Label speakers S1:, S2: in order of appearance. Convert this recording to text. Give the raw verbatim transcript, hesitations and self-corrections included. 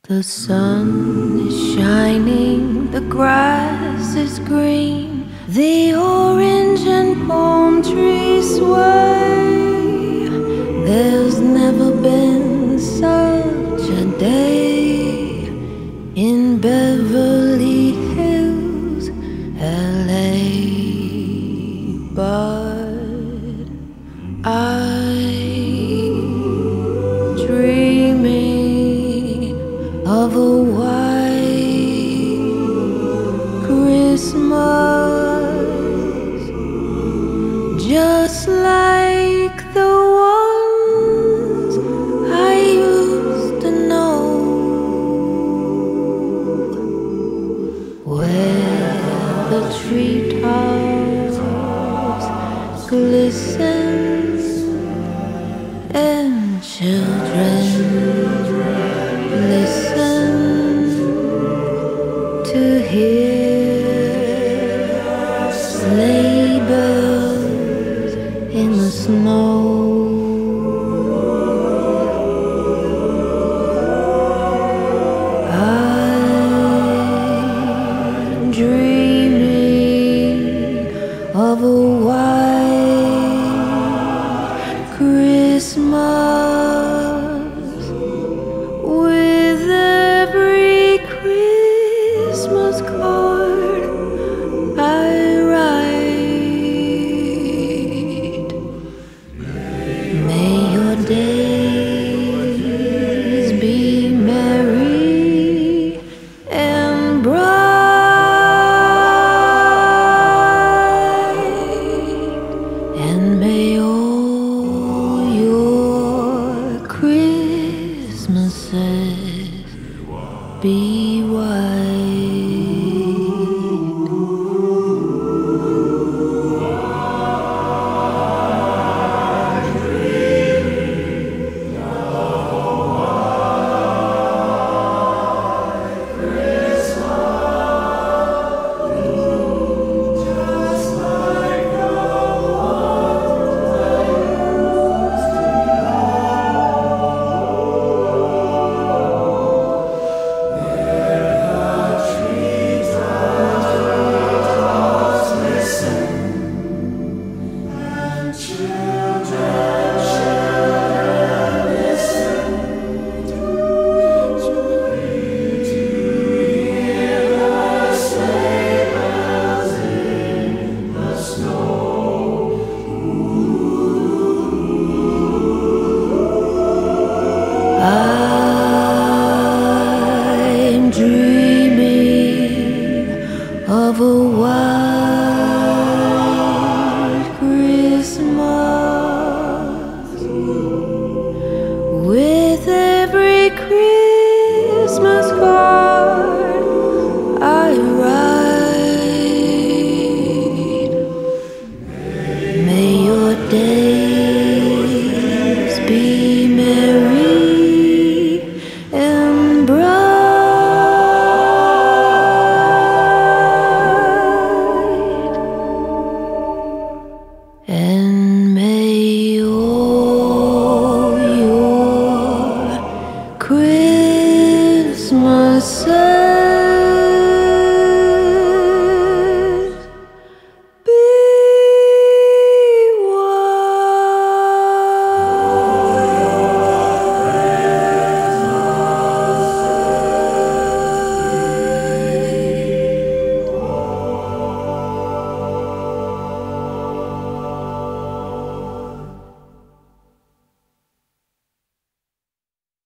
S1: The sun is shining, the grass is green, the orange and palm trees sway. There's never been such a day in Beverly Hills, L A. But I'm dreaming of a white Christmas, just like the ones I used to know, where the treetops glisten and children listen to hear sleigh bells in the snow. I'm dreaming of a white Christmas, with every Christmas card I write. May your days be merry and bright, and may all your Christmases be white. I'm dreaming of a white Christmas, with every Christmas card I write. May your days be merry and bright, and may all your Christmases